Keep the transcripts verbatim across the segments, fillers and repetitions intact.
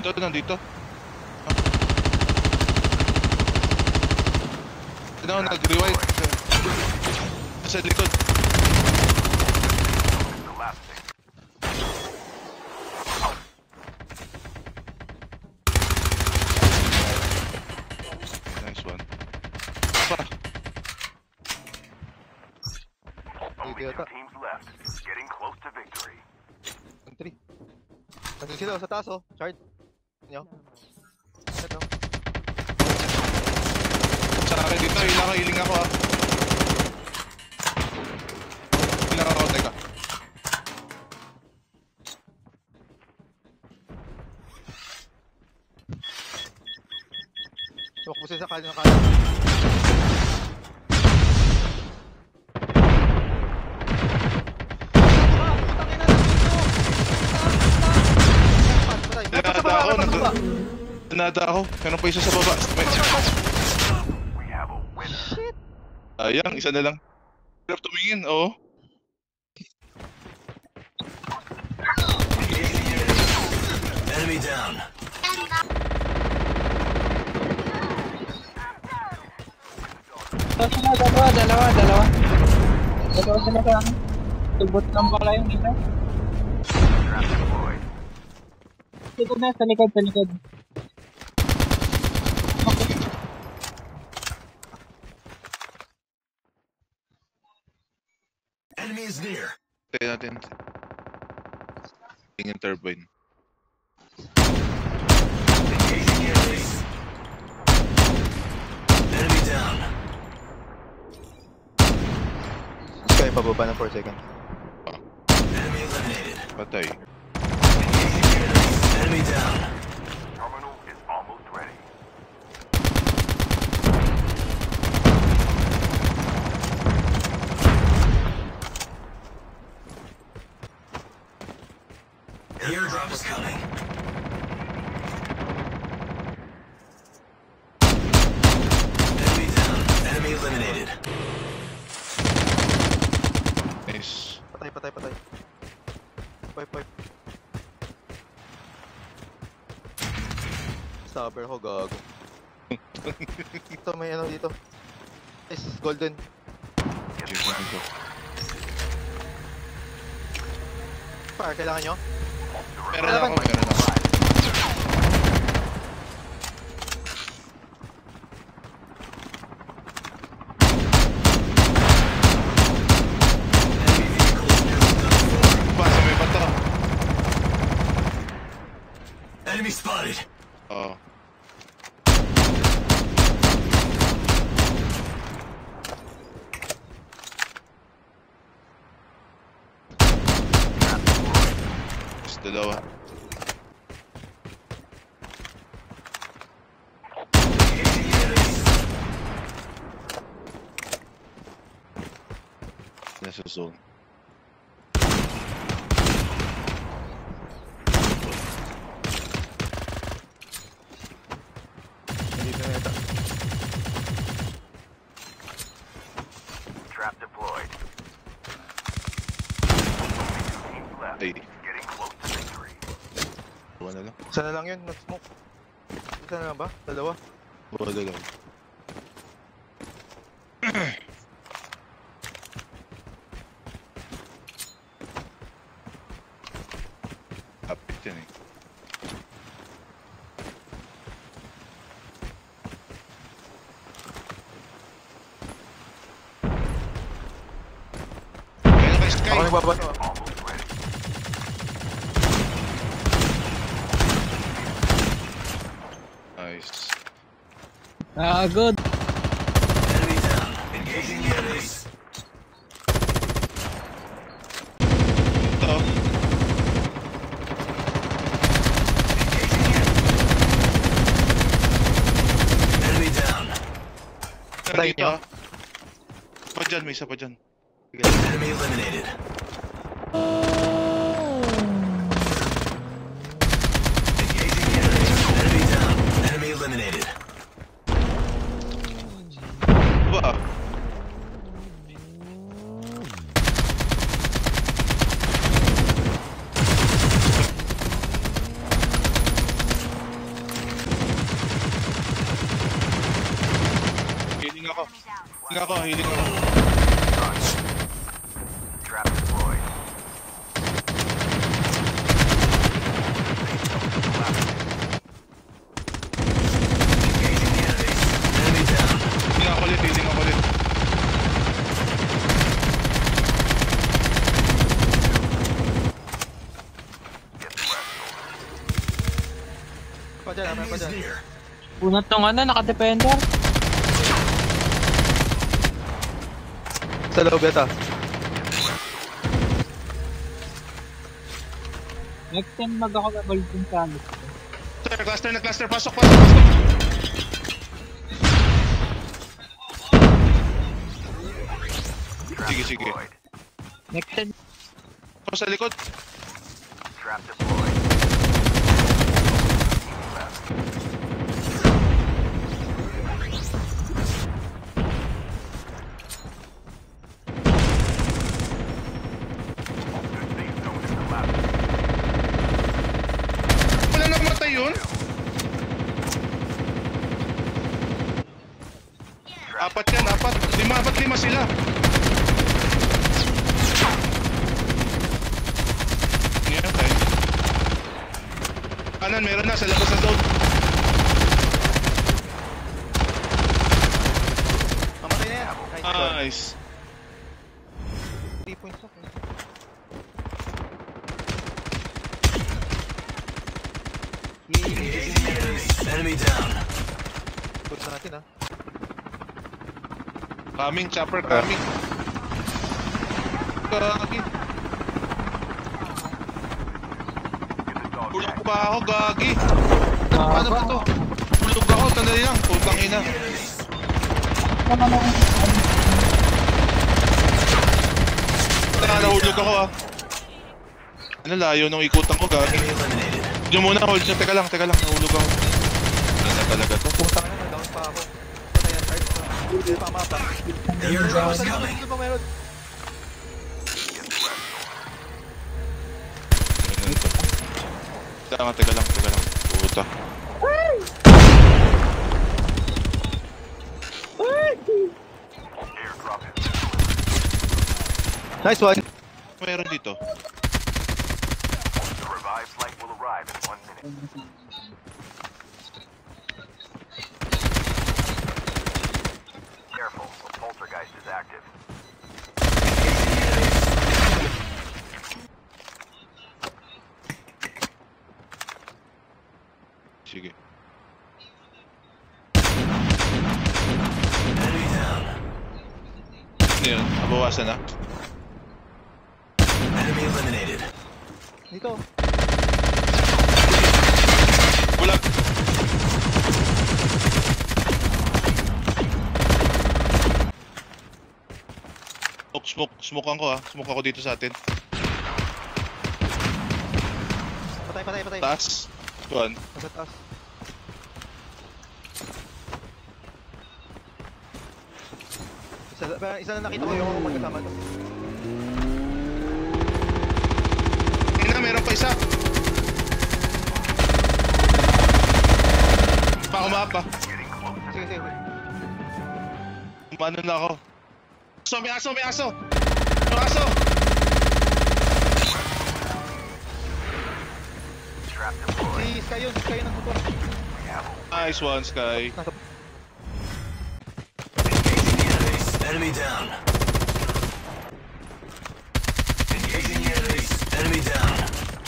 Ito, nandito. Ito na, nag-rewind. Sa likod. Nice one. Pa. Only two teams left. Getting close to victory. Entry. Nandun sila sa taas oh. Chart. Nyo. Ito. Sa akin dito, ilang hiling ako ah. Ilang ako, teka. Tumak po siya sa kalim ng kalim. Nanada ako, nanada ako. Meron pa isa sa baba. Shit! Ayang, isa na lang. Hirap tumingin, oo. Enemy down. Dalawa, dalawa, dalawa, dalawa. Dalawa sila ka. Tubot lang pala yung isa. Likod na, sa likod, sa likod. Enemy is near. Tayo natin. Tingin turbine. Engaging enemies. Enemy down. Kaya pababa ng four seconds. Enemy eliminated. Patay. Engaging enemies. Enemy down. Terminal is almost ready. Airdrop is coming. Enemy down. Enemy eliminated. Nice. Patay, patay, patay. Pipe, pipe. Stopper ko, gago. Ito, may ano dito. Nice, golden. Fire, kailangan nyo? Meron ako, meron ako. Basta may bata. Enemy spotted. Oo. Mas dalawa. Nasa zone. Dito na ito. Trap deployed. Teams left. Ay, Getting close to victory. buwan na lang. Isa na lang yun, nag-smoke. Isa na lang ba? Dalawa? Buwan na lang. Kapit yan eh. Kaya kay Sky. Ako nagbabato. Almost ready. Nice. Ah, good. Enemy down. Engaging the enemies. Ito. Enemy down. Patay Dito. nyo. Pa dyan, may isa pa dyan. Enemy eliminated. Engaging the enemies. Enemy down. Enemy eliminated. Ba? Healing ako, healing ako. Trap deployed. Engaging the enemies. Enemy down. Healing ako ulit, healing ako ulit. Get the rest Pa dyan, over. pa Enemy is dyan. near. Unat tong ano, naka-defender. Sa loob yata. Next time mag ako double dun sa ano. Cluster, cluster na cluster, pasok, pasok, pasok. Trap Sige, sige. deployed. Next time, Ako sa likod. Trap deployed. Wala na matay yun. Apat yan, apat. Lima, apat, lima sila. Ngayon tayo. Kanan, meron na sa labas ng zone. Mamatay na yan. Kahit Nice. three points ako. Engaging the enemies. Enemy down. Good na natin ah. Coming, chopper, coming. Gagi. Get the dog Tulog tag. pa ako, gagi. Paano ba to? Tulog ako, tandali lang. Putang ina. Tara, nahulog ako ah. Ano, layo nung ikutan ko, gagi. Enemy eliminated. Diyan muna, hold siya. Teka lang, teka lang. Nahulog ako. Ano na talaga to? Putang na, nag-down pa ako. Patay yan, Card. Hindi pa mapa. The airdrop is coming. Dito pa meron. Ano to? Teka lang, teka lang, teka lang. Puta. Airdrop is. Nice one. Meron dito. The revived flight will arrive in one minute. Careful, the poltergeist is active. Sige. Enemy down. Ano yun? Nabawasan na? Enemy eliminated. Dito. Bulag! Smoke, smoke. Smoke ko ah. Smoke ako dito sa atin. Patay, patay, patay. Taas. Tuan. Nasa taas. Isa, parang isa na nakita ko yung magkasama doon. Ayun na, meron pa isa. Baka umapa. Getting close. Sige, sige, sige. Umano na ako. Aso, may aso, may aso! May aso! Trap deployed. Si Sky yun, si Sky yun ang motor. We have Nice one, Sky. Nasa... engaging the enemies. Enemy down. Engaging the enemies. Enemy down.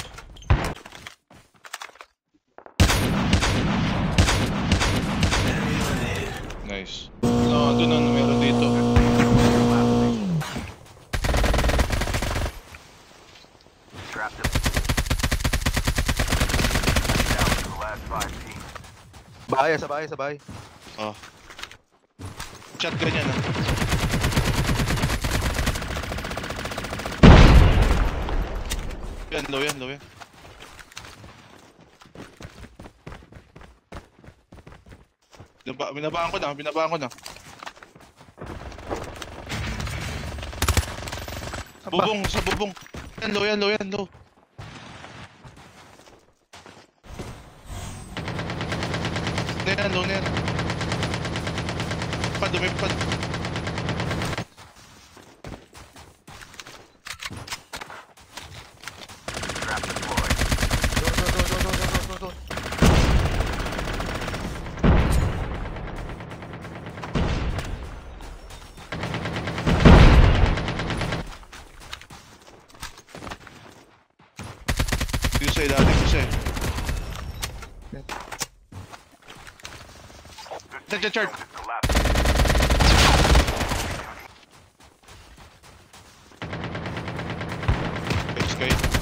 Enemy eliminated. Nice. No, doon na meron dito. Trap deployed. Down to the last five teams. Bahay, sa bahay, sa bahay. Oh. Shotgun yan ah. Yan, low yan, low yan. Binaba, binabaan ko na, binabaan ko na. Bubong, sa bubong. Yan, low yan, low yan, low. Na yan, low na yan. Pad, umipad. Yung sa ilalim isa eh. Check, check, check. Sky.